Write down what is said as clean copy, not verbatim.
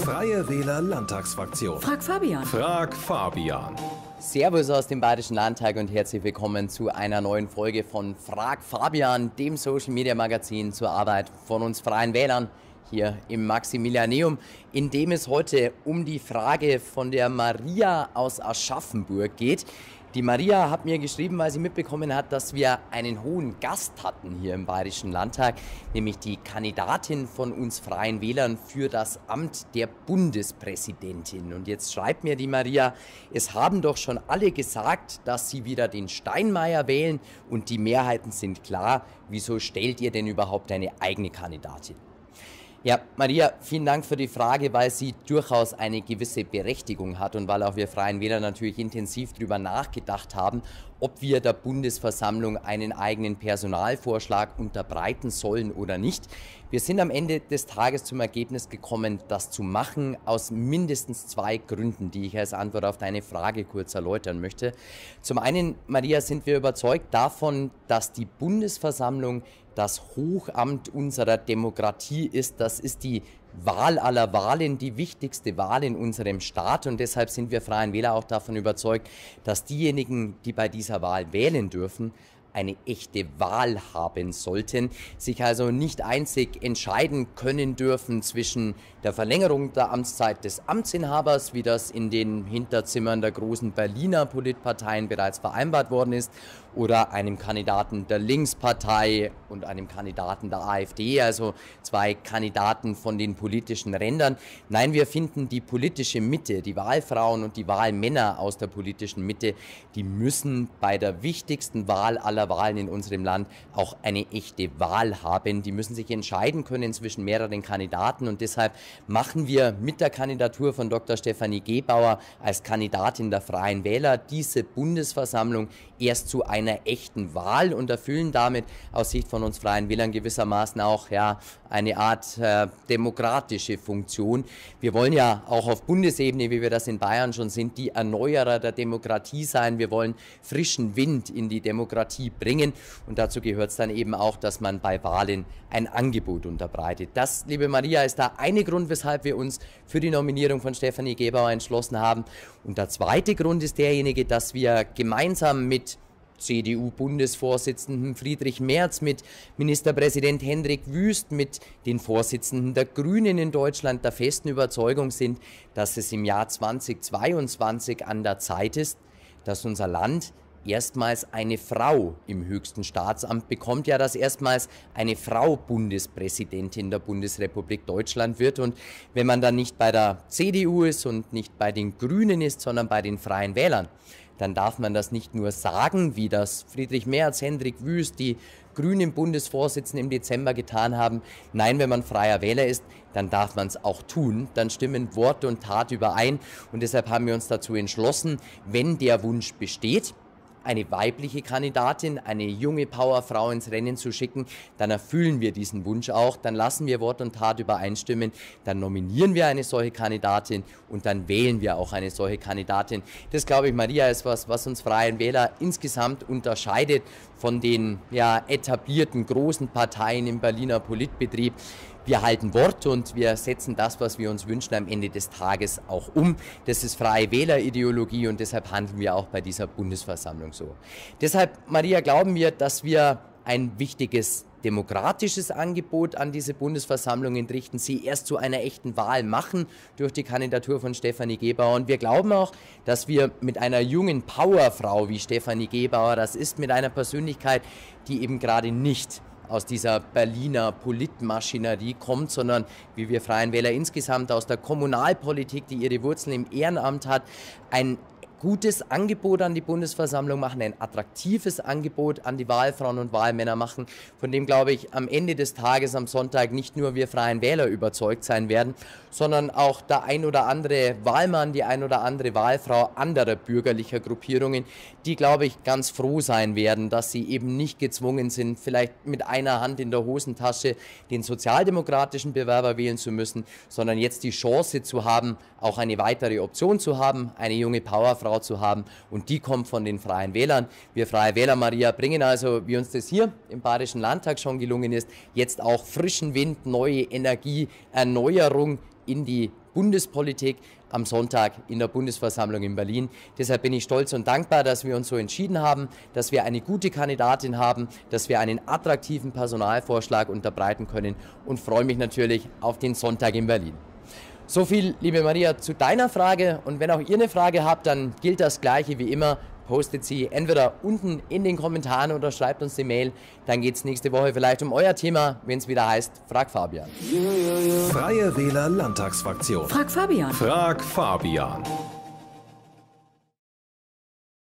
Freie Wähler Landtagsfraktion. Frag Fabian. Frag Fabian. Servus aus dem Bayerischen Landtag und herzlich willkommen zu einer neuen Folge von Frag Fabian, dem Social Media Magazin zur Arbeit von uns Freien Wählern hier im Maximilianeum, in dem es heute um die Frage von der Maria aus Aschaffenburg geht. Die Maria hat mir geschrieben, weil sie mitbekommen hat, dass wir einen hohen Gast hatten hier im Bayerischen Landtag, nämlich die Kandidatin von uns Freien Wählern für das Amt der Bundespräsidentin. Und jetzt schreibt mir die Maria, es haben doch schon alle gesagt, dass sie wieder den Steinmeier wählen und die Mehrheiten sind klar. Wieso stellt ihr denn überhaupt eine eigene Kandidatin? Ja, Maria, vielen Dank für die Frage, weil sie durchaus eine gewisse Berechtigung hat und weil auch wir Freien Wähler natürlich intensiv darüber nachgedacht haben, ob wir der Bundesversammlung einen eigenen Personalvorschlag unterbreiten sollen oder nicht. Wir sind am Ende des Tages zum Ergebnis gekommen, das zu machen, aus mindestens zwei Gründen, die ich als Antwort auf deine Frage kurz erläutern möchte. Zum einen, Maria, sind wir überzeugt davon, dass die Bundesversammlung das Hochamt unserer Demokratie ist. Das ist die Wahl aller Wahlen, die wichtigste Wahl in unserem Staat. Und deshalb sind wir Freien Wähler auch davon überzeugt, dass diejenigen, die bei dieser Wahl wählen dürfen, eine echte Wahl haben sollten, sich also nicht einzig entscheiden können dürfen zwischen der Verlängerung der Amtszeit des Amtsinhabers, wie das in den Hinterzimmern der großen Berliner Politparteien bereits vereinbart worden ist, oder einem Kandidaten der Linkspartei und einem Kandidaten der AfD, also zwei Kandidaten von den politischen Rändern. Nein, wir finden die politische Mitte, die Wahlfrauen und die Wahlmänner aus der politischen Mitte, die müssen bei der wichtigsten Wahl aller Wahlen in unserem Land auch eine echte Wahl haben. Die müssen sich entscheiden können zwischen mehreren Kandidaten und deshalb machen wir mit der Kandidatur von Dr. Stefanie Gebauer als Kandidatin der Freien Wähler diese Bundesversammlung erst zu einer echten Wahl und erfüllen damit aus Sicht von uns Freien Wählern gewissermaßen auch eine Art demokratische Funktion. Wir wollen ja auch auf Bundesebene, wie wir das in Bayern schon sind, die Erneuerer der Demokratie sein. Wir wollen frischen Wind in die Demokratie bringen und dazu gehört es dann eben auch, dass man bei Wahlen ein Angebot unterbreitet. Das, liebe Maria, ist der eine Grund, weshalb wir uns für die Nominierung von Stefanie Gebauer entschlossen haben. Und der zweite Grund ist derjenige, dass wir gemeinsam mit CDU-Bundesvorsitzenden Friedrich Merz, mit Ministerpräsident Hendrik Wüst, mit den Vorsitzenden der Grünen in Deutschland der festen Überzeugung sind, dass es im Jahr 2022 an der Zeit ist, dass unser Land erstmals eine Frau im höchsten Staatsamt bekommt, ja, dass erstmals eine Frau Bundespräsidentin der Bundesrepublik Deutschland wird. Und wenn man dann nicht bei der CDU ist und nicht bei den Grünen ist, sondern bei den Freien Wählern, dann darf man das nicht nur sagen, wie das Friedrich Merz, Hendrik Wüst, die grünen Bundesvorsitzenden im Dezember getan haben. Nein, wenn man Freier Wähler ist, dann darf man es auch tun. Dann stimmen Wort und Tat überein. Und deshalb haben wir uns dazu entschlossen, wenn der Wunsch besteht, eine weibliche Kandidatin, eine junge Powerfrau ins Rennen zu schicken, dann erfüllen wir diesen Wunsch auch, dann lassen wir Wort und Tat übereinstimmen, dann nominieren wir eine solche Kandidatin und dann wählen wir auch eine solche Kandidatin. Das, glaube ich, Maria, ist was uns Freien Wähler insgesamt unterscheidet von den etablierten großen Parteien im Berliner Politbetrieb. Wir halten Wort und wir setzen das, was wir uns wünschen, am Ende des Tages auch um. Das ist Freie Wählerideologie und deshalb handeln wir auch bei dieser Bundesversammlung so. Deshalb, Maria, glauben wir, dass wir ein wichtiges demokratisches Angebot an diese Bundesversammlung entrichten, sie erst zu einer echten Wahl machen durch die Kandidatur von Stefanie Gebauer. Und wir glauben auch, dass wir mit einer jungen Powerfrau wie Stefanie Gebauer, das ist mit einer Persönlichkeit, die eben gerade nicht aus dieser Berliner Politmaschinerie kommt, sondern wie wir Freien Wähler insgesamt aus der Kommunalpolitik, die ihre Wurzeln im Ehrenamt hat, ein gutes Angebot an die Bundesversammlung machen, ein attraktives Angebot an die Wahlfrauen und Wahlmänner machen, von dem, glaube ich, am Ende des Tages am Sonntag nicht nur wir Freien Wähler überzeugt sein werden, sondern auch der ein oder andere Wahlmann, die ein oder andere Wahlfrau anderer bürgerlicher Gruppierungen, die, glaube ich, ganz froh sein werden, dass sie eben nicht gezwungen sind, vielleicht mit einer Hand in der Hosentasche den sozialdemokratischen Bewerber wählen zu müssen, sondern jetzt die Chance zu haben, auch eine weitere Option zu haben, eine junge Powerfrau zu haben, und die kommt von den Freien Wählern. Wir Freie Wähler, Maria, bringen also, wie uns das hier im Bayerischen Landtag schon gelungen ist, jetzt auch frischen Wind, neue Energie, Erneuerung in die Bundespolitik am Sonntag in der Bundesversammlung in Berlin. Deshalb bin ich stolz und dankbar, dass wir uns so entschieden haben, dass wir eine gute Kandidatin haben, dass wir einen attraktiven Personalvorschlag unterbreiten können und freue mich natürlich auf den Sonntag in Berlin. So viel, liebe Maria, zu deiner Frage. Und wenn auch ihr eine Frage habt, dann gilt das Gleiche wie immer. Postet sie entweder unten in den Kommentaren oder schreibt uns eine Mail. Dann geht es nächste Woche vielleicht um euer Thema, wenn es wieder heißt, Frag Fabian. Freie Wähler Landtagsfraktion. Frag Fabian. Frag Fabian.